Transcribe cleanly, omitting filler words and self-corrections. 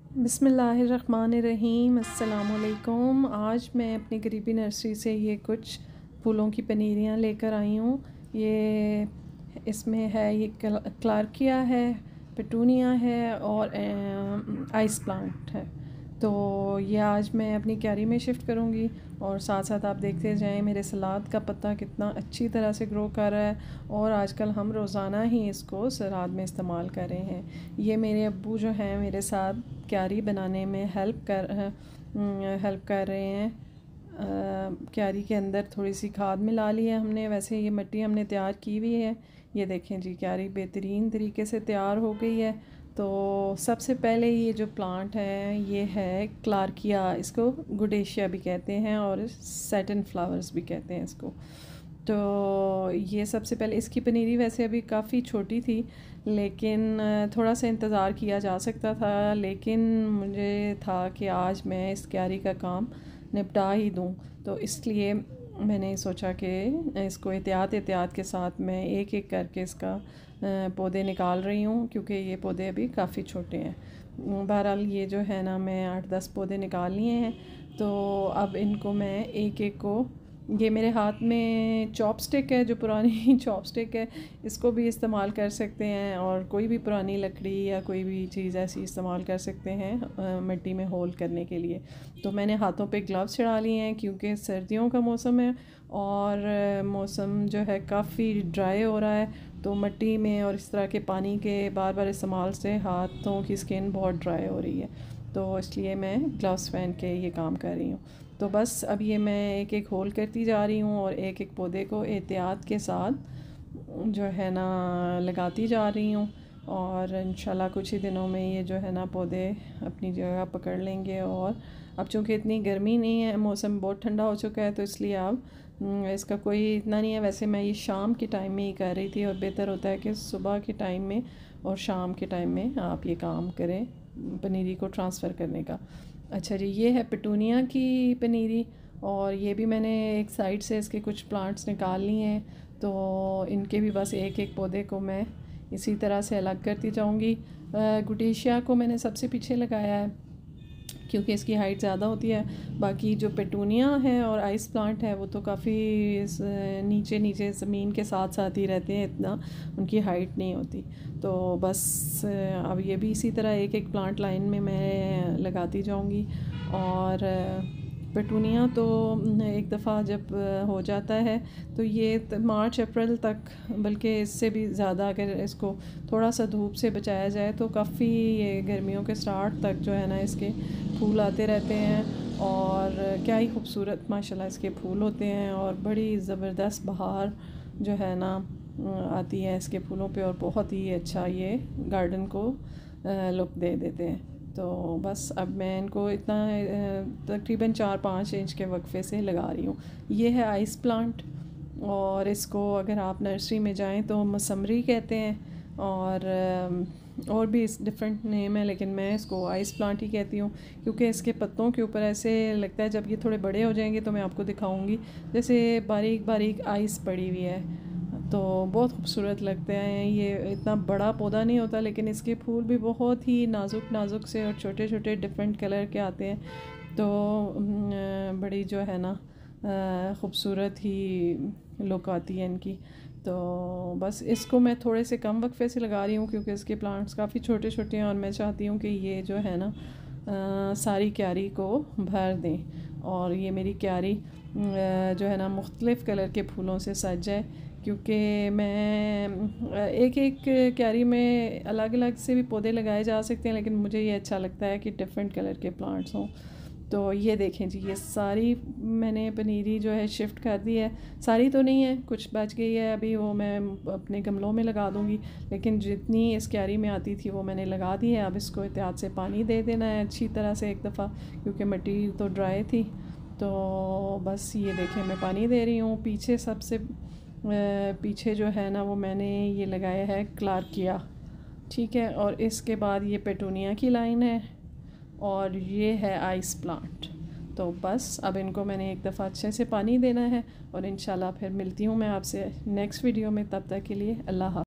बिस्मिल्लाहिर्रहमानिर्रहीम, अस्सलामुअलैकुम। आज मैं अपनी करीबी नर्सरी से ये कुछ फूलों की पनीरियाँ लेकर आई हूँ। ये इसमें है, ये क्लार्किया है, पेटूनिया है और आइस प्लांट है। तो ये आज मैं अपनी क्यारी में शिफ्ट करूँगी और साथ साथ आप देखते जाएं मेरे सलाद का पत्ता कितना अच्छी तरह से ग्रो कर रहा है और आजकल हम रोज़ाना ही इसको सलाद में इस्तेमाल कर रहे हैं। ये मेरे अब्बू जो हैं मेरे साथ क्यारी बनाने में हेल्प कर रहे हैं। क्यारी के अंदर थोड़ी सी खाद मिला ली है हमने, वैसे ये मिट्टी हमने तैयार की हुई है। ये देखें जी, क्यारी बेहतरीन तरीके से तैयार हो गई है। तो सबसे पहले ये जो प्लांट है ये है क्लार्किया, इसको गुडेशिया भी कहते हैं और सैटिन फ्लावर्स भी कहते हैं इसको। तो ये सबसे पहले इसकी पनीरी वैसे अभी काफ़ी छोटी थी, लेकिन थोड़ा सा इंतज़ार किया जा सकता था, लेकिन मुझे था कि आज मैं इस क्यारी का काम निपटा ही दूँ। तो इसलिए मैंने सोचा कि इसको एहतियात के साथ मैं एक एक करके इसका पौधे निकाल रही हूँ, क्योंकि ये पौधे अभी काफ़ी छोटे हैं। बहरहाल ये जो है ना, मैं 8-10 पौधे निकाल लिए हैं। तो अब इनको मैं एक एक को, ये मेरे हाथ में चॉपस्टिक है, जो पुरानी चॉपस्टिक है, इसको भी इस्तेमाल कर सकते हैं और कोई भी पुरानी लकड़ी या कोई भी चीज़ ऐसी इस्तेमाल कर सकते हैं मिट्टी में होल करने के लिए। तो मैंने हाथों पे ग्लव्स चढ़ा लिए हैं क्योंकि सर्दियों का मौसम है और मौसम जो है काफ़ी ड्राई हो रहा है। तो मिट्टी में और इस तरह के पानी के बार बार इस्तेमाल से हाथों की स्किन बहुत ड्राई हो रही है, तो इसलिए मैं ग्लव्स पहन के ये काम कर रही हूँ। तो बस अब ये मैं एक एक होल करती जा रही हूँ और एक एक पौधे को एहतियात के साथ जो है ना लगाती जा रही हूँ और इंशाल्लाह कुछ ही दिनों में ये जो है ना पौधे अपनी जगह पकड़ लेंगे। और अब चूँकि इतनी गर्मी नहीं है, मौसम बहुत ठंडा हो चुका है, तो इसलिए अब इसका कोई इतना नहीं है। वैसे मैं ये शाम के टाइम में ही कर रही थी और बेहतर होता है कि सुबह के टाइम में और शाम के टाइम में आप ये काम करें पनीरी को ट्रांसफ़र करने का। अच्छा जी, ये है पेटूनिया की पनीरी और ये भी मैंने एक साइड से इसके कुछ प्लांट्स निकाल लिए हैं, तो इनके भी बस एक एक पौधे को मैं इसी तरह से अलग करती जाऊंगी। गुडेशिया को मैंने सबसे पीछे लगाया है क्योंकि इसकी हाइट ज़्यादा होती है। बाकी जो पेटूनिया है और आइस प्लांट है वो तो काफ़ी नीचे नीचे ज़मीन के साथ साथ ही रहते हैं, इतना उनकी हाइट नहीं होती। तो बस अब ये भी इसी तरह एक एक प्लांट लाइन में मैं लगाती जाऊंगी। और पेटूनिया तो एक दफ़ा जब हो जाता है तो ये मार्च अप्रैल तक, बल्कि इससे भी ज़्यादा अगर इसको थोड़ा सा धूप से बचाया जाए तो काफ़ी ये गर्मियों के स्टार्ट तक जो है ना इसके फूल आते रहते हैं और क्या ही खूबसूरत माशाल्लाह इसके फूल होते हैं और बड़ी ज़बरदस्त बहार जो है ना आती है इसके फूलों पे और बहुत ही अच्छा ये गार्डन को लुक दे देते हैं। तो बस अब मैं इनको इतना तकरीबन 4-5 इंच के वक्फे से लगा रही हूँ। ये है आइस प्लांट और इसको अगर आप नर्सरी में जाएं तो मसमरी कहते हैं और भी इस डिफरेंट नेम है, लेकिन मैं इसको आइस प्लांट ही कहती हूँ क्योंकि इसके पत्तों के ऊपर ऐसे लगता है, जब ये थोड़े बड़े हो जाएंगे तो मैं आपको दिखाऊंगी, जैसे बारीक बारीक आइस पड़ी हुई है, तो बहुत खूबसूरत लगते हैं। ये इतना बड़ा पौधा नहीं होता, लेकिन इसके फूल भी बहुत ही नाजुक नाजुक से और छोटे छोटे डिफरेंट कलर के आते हैं। तो बड़ी जो है ना ख़ूबसूरत ही लुक आती है इनकी। तो बस इसको मैं थोड़े से कम वक्फे से लगा रही हूँ क्योंकि इसके प्लांट्स काफ़ी छोटे छोटे हैं और मैं चाहती हूँ कि ये जो है ना सारी क्यारी को भर दें और ये मेरी क्यारी जो है ना मुख्तलिफ़ कलर के फूलों से सज जाए, क्योंकि मैं एक एक क्यारी में अलग अलग से भी पौधे लगाए जा सकते हैं, लेकिन मुझे ये अच्छा लगता है कि डिफरेंट कलर के प्लांट्स हों। तो ये देखें जी, ये सारी मैंने पनीरी जो है शिफ्ट कर दी है। सारी तो नहीं है, कुछ बच गई है, अभी वो मैं अपने गमलों में लगा दूँगी, लेकिन जितनी इस क्यारी में आती थी वो मैंने लगा दी है। अब इसको एहतियात से पानी दे देना है अच्छी तरह से एक दफ़ा, क्योंकि मिट्टी तो ड्राई थी। तो बस ये देखें मैं पानी दे रही हूँ। पीछे सबसे पीछे जो है ना वो मैंने ये लगाया है क्लार्किया, ठीक है, और इसके बाद ये पेटूनिया की लाइन है और ये है आइस प्लांट। तो बस अब इनको मैंने एक दफ़ा अच्छे से पानी देना है और इंशाल्लाह फिर मिलती हूँ मैं आपसे नेक्स्ट वीडियो में। तब तक के लिए अल्लाह हाफ़िज़।